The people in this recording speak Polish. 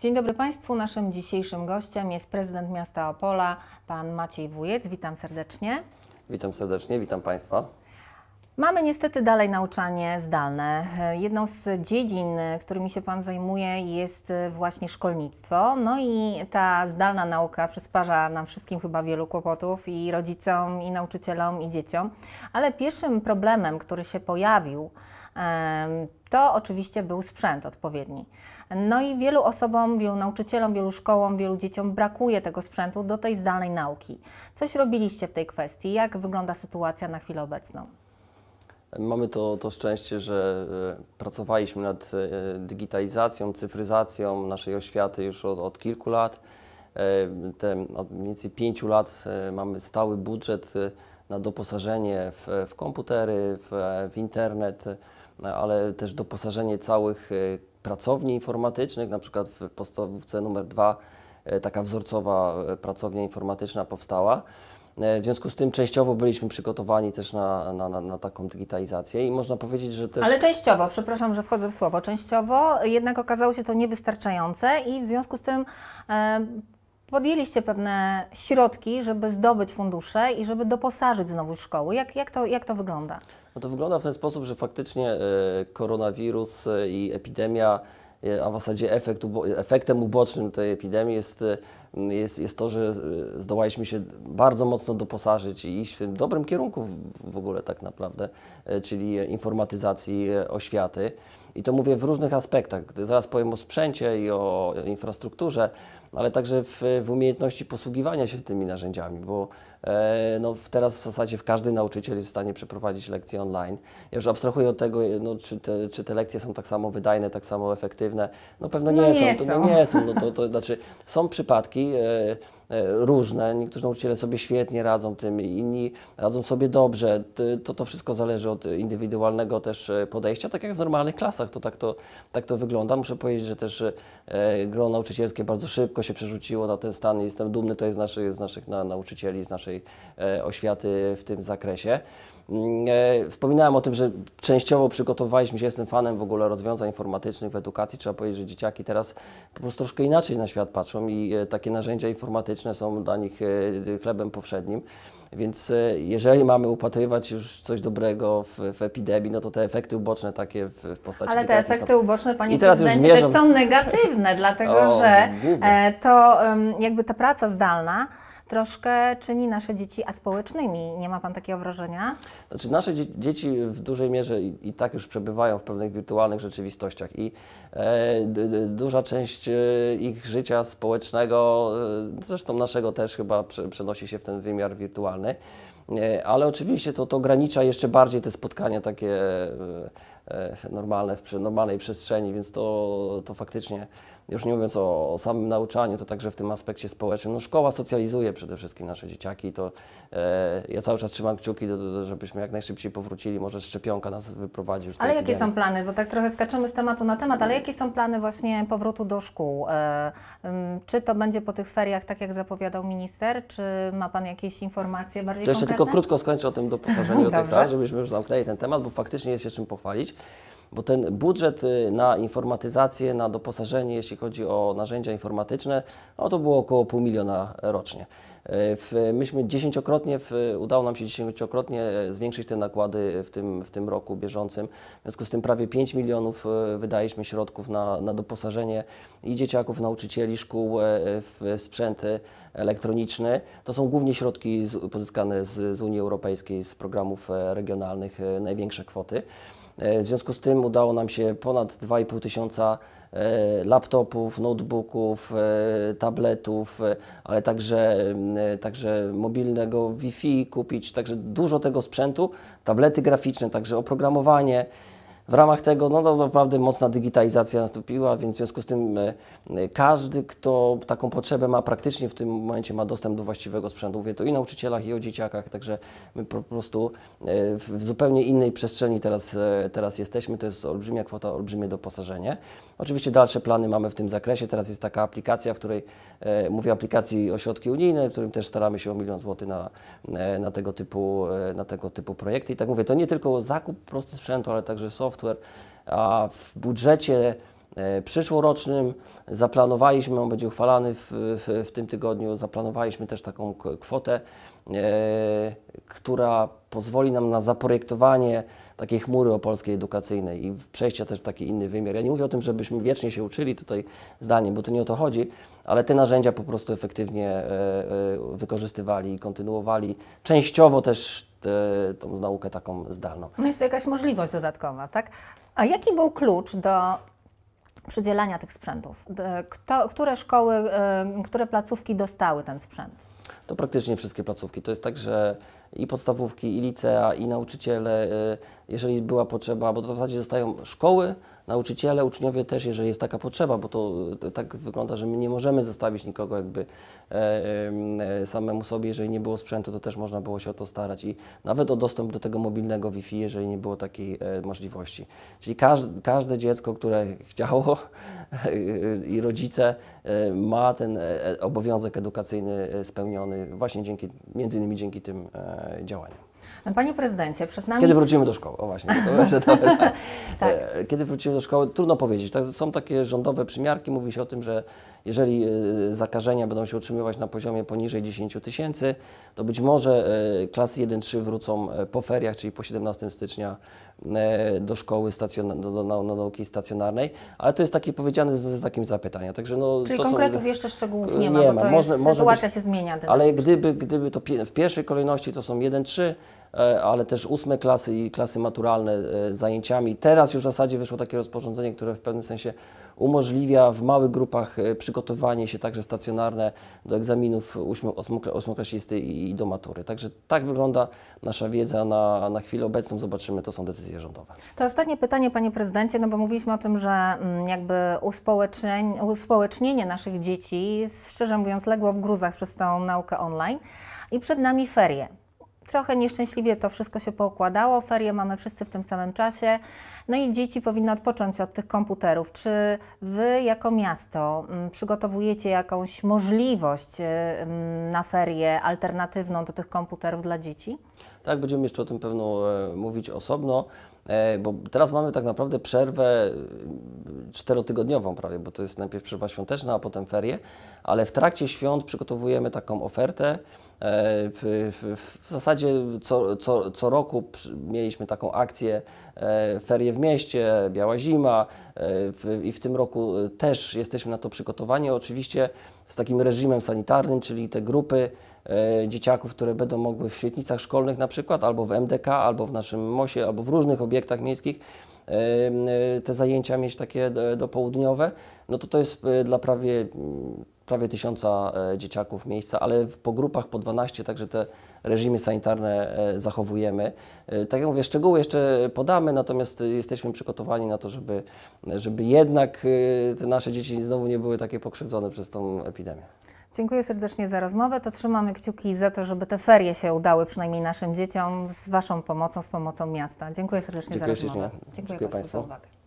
Dzień dobry Państwu. Naszym dzisiejszym gościem jest prezydent miasta Opola, pan Maciej Wujec. Witam serdecznie. Witam serdecznie, witam Państwa. Mamy niestety dalej nauczanie zdalne. Jedną z dziedzin, którymi się Pan zajmuje, jest właśnie szkolnictwo. No i ta zdalna nauka przysparza nam wszystkim chyba wielu kłopotów, i rodzicom, i nauczycielom, i dzieciom. Ale pierwszym problemem, który się pojawił, to oczywiście był sprzęt odpowiedni. No i wielu osobom, wielu nauczycielom, wielu szkołom, wielu dzieciom brakuje tego sprzętu do tej zdalnej nauki. Coś robiliście w tej kwestii? Jak wygląda sytuacja na chwilę obecną? Mamy to szczęście, że pracowaliśmy nad digitalizacją, cyfryzacją naszej oświaty już od kilku lat. Od mniej więcej 5 lat mamy stały budżet na doposażenie w komputery, w internet, ale też doposażenie całych pracowni informatycznych, na przykład w podstawówce numer 2 taka wzorcowa pracownia informatyczna powstała. W związku z tym częściowo byliśmy przygotowani też na taką digitalizację i można powiedzieć, że też... Ale częściowo, przepraszam, że wchodzę w słowo, częściowo jednak okazało się to niewystarczające i w związku z tym podjęliście pewne środki, żeby zdobyć fundusze i żeby doposażyć znowu szkoły. Jak to wygląda? No to wygląda w ten sposób, że faktycznie koronawirus i epidemia, a w zasadzie efektem ubocznym tej epidemii jest to, że zdołaliśmy się bardzo mocno doposażyć i iść w tym dobrym kierunku w ogóle tak naprawdę, czyli informatyzacji oświaty. I to mówię w różnych aspektach. Zaraz powiem o sprzęcie i o infrastrukturze, ale także w umiejętności posługiwania się tymi narzędziami, bo no, teraz w zasadzie każdy nauczyciel jest w stanie przeprowadzić lekcje online. Ja już abstrahuję od tego, no, czy te lekcje są tak samo wydajne, tak samo efektywne. No pewno nie są. To znaczy są przypadki różne. Niektórzy nauczyciele sobie świetnie radzą tym, inni radzą sobie dobrze. To wszystko zależy od indywidualnego też podejścia, tak jak w normalnych klasach, tak to wygląda. Muszę powiedzieć, że też grono nauczycielskie bardzo szybko się przerzuciło na ten stan i jestem dumny tutaj z naszych nauczycieli, z naszej oświaty w tym zakresie. Wspominałem o tym, że częściowo przygotowaliśmy się, jestem fanem w ogóle rozwiązań informatycznych w edukacji. Trzeba powiedzieć, że dzieciaki teraz po prostu troszkę inaczej na świat patrzą i takie narzędzia informatyczne są dla nich chlebem powszednim. Więc jeżeli mamy upatrywać już coś dobrego w epidemii, no to te efekty uboczne takie w postaci... Ale te efekty uboczne, Panie Prezydencie, też są negatywne, dlatego że to jakby ta praca zdalna troszkę czyni nasze dzieci aspołecznymi. Nie ma Pan takiego wrażenia? Znaczy nasze dzieci w dużej mierze i tak już przebywają w pewnych wirtualnych rzeczywistościach i duża część ich życia społecznego, zresztą naszego też chyba przenosi się w ten wymiar wirtualny, ale oczywiście to ogranicza jeszcze bardziej te spotkania takie normalne w normalnej przestrzeni, więc to faktycznie, już nie mówiąc o samym nauczaniu, to także w tym aspekcie społecznym. No, szkoła socjalizuje przede wszystkim nasze dzieciaki i to ja cały czas trzymam kciuki, żebyśmy jak najszybciej powrócili, może szczepionka nas wyprowadzi już z tej Ale epidemii. jakie są plany? Bo tak trochę skaczemy z tematu na temat, ale jakie są plany właśnie powrotu do szkół? Czy to będzie po tych feriach, tak jak zapowiadał minister, czy ma Pan jakieś informacje bardziej To jeszcze konkretne? tylko krótko skończę o tym doposażeniu do tych sal, żebyśmy już zamknęli ten temat, bo faktycznie jest się czym pochwalić. Bo ten budżet na informatyzację, na doposażenie, jeśli chodzi o narzędzia informatyczne, no to było około 500 000 rocznie. Myśmy udało nam się dziesięciokrotnie zwiększyć te nakłady w tym roku bieżącym. W związku z tym prawie 5 milionów wydaliśmy środków na doposażenie i dzieciaków, nauczycieli, szkół w sprzęt elektroniczny. To są głównie środki pozyskane z Unii Europejskiej, z programów regionalnych, największe kwoty. W związku z tym udało nam się ponad 2500 laptopów, notebooków, tabletów, ale także mobilnego Wi-Fi kupić, także dużo tego sprzętu, tablety graficzne, także oprogramowanie. W ramach tego no naprawdę mocna digitalizacja nastąpiła, więc w związku z tym każdy, kto taką potrzebę ma, praktycznie w tym momencie ma dostęp do właściwego sprzętu. Mówię to i o nauczycielach, i o dzieciakach, także my po prostu w zupełnie innej przestrzeni teraz jesteśmy. To jest olbrzymia kwota, olbrzymie doposażenie. Oczywiście dalsze plany mamy w tym zakresie. Teraz jest taka aplikacja, w której mówię aplikacji o środki unijne, w którym też staramy się o 1 000 000 złotych na tego typu projekty. I tak mówię, to nie tylko zakup prosty sprzętu, ale także software, a w budżecie przyszłorocznym. Zaplanowaliśmy, on będzie uchwalany w tym tygodniu, zaplanowaliśmy też taką kwotę, która pozwoli nam na zaprojektowanie takiej chmury opolskiej edukacyjnej i przejścia też w taki inny wymiar. Ja nie mówię o tym, żebyśmy wiecznie się uczyli tutaj zdalnie, bo to nie o to chodzi, ale te narzędzia po prostu efektywnie wykorzystywali i kontynuowali częściowo też tą naukę taką zdalną. No jest to jakaś możliwość dodatkowa, tak? A jaki był klucz do przydzielania tych sprzętów? Które szkoły, które placówki dostały ten sprzęt? To praktycznie wszystkie placówki. To jest tak, że i podstawówki, i licea, i nauczyciele, jeżeli była potrzeba, bo to w zasadzie dostają szkoły, nauczyciele, uczniowie też, jeżeli jest taka potrzeba, bo to tak wygląda, że my nie możemy zostawić nikogo jakby samemu sobie, jeżeli nie było sprzętu, to też można było się o to starać i nawet o dostęp do tego mobilnego Wi-Fi, jeżeli nie było takiej możliwości. Czyli każde dziecko, które chciało i rodzice ma ten obowiązek edukacyjny spełniony właśnie między innymi dzięki tym działaniom. Panie prezydencie, przed nami... Kiedy wrócimy do szkoły? O właśnie. Tak. Kiedy wrócimy do szkoły? Trudno powiedzieć. Są takie rządowe przymiarki. Mówi się o tym, że jeżeli zakażenia będą się utrzymywać na poziomie poniżej 10 000, to być może klasy 1-3 wrócą po feriach, czyli po 17 stycznia do szkoły, do nauki stacjonarnej, ale to jest takie powiedziane z znakiem zapytania. Także no, czyli to konkretów jeszcze szczegółów nie ma, bo to jest, sytuacja się zmienia. Ale gdyby to w pierwszej kolejności to są 1-3, ale też 8 klasy i klasy maturalne zajęciami. Teraz już w zasadzie wyszło takie rozporządzenie, które w pewnym sensie umożliwia w małych grupach przygotowanie się także stacjonarne do egzaminów ósmoklasisty i do matury. Także tak wygląda nasza wiedza na chwilę obecną. Zobaczymy, to są decyzje rządowe. To ostatnie pytanie, panie prezydencie, no bo mówiliśmy o tym, że jakby uspołecznienie naszych dzieci, szczerze mówiąc, legło w gruzach przez tą naukę online i przed nami ferie. Trochę nieszczęśliwie to wszystko się poukładało, ferie mamy wszyscy w tym samym czasie, no i dzieci powinny odpocząć od tych komputerów. Czy Wy jako miasto przygotowujecie jakąś możliwość na ferie alternatywną do tych komputerów dla dzieci? Tak, będziemy jeszcze o tym pewno mówić osobno, bo teraz mamy tak naprawdę przerwę 4-tygodniową prawie, bo to jest najpierw przerwa świąteczna, a potem ferie, ale w trakcie świąt przygotowujemy taką ofertę. W zasadzie co roku mieliśmy taką akcję Ferie w mieście, Biała Zima i w tym roku też jesteśmy na to przygotowani, oczywiście z takim reżimem sanitarnym, czyli te grupy dzieciaków, które będą mogły w świetlicach szkolnych na przykład, albo w MDK, albo w naszym MOS-ie, albo w różnych obiektach miejskich te zajęcia mieć takie dopołudniowe, no to jest dla prawie 1000 dzieciaków miejsca, ale po grupach po 12, także te reżimy sanitarne zachowujemy. Tak jak mówię, szczegóły jeszcze podamy, natomiast jesteśmy przygotowani na to, żeby jednak te nasze dzieci znowu nie były takie pokrzywdzone przez tą epidemię. Dziękuję serdecznie za rozmowę. To trzymamy kciuki za to, żeby te ferie się udały przynajmniej naszym dzieciom z Waszą pomocą, z pomocą miasta. Dziękuję serdecznie za rozmowę. Dziękuję Państwu za uwagę.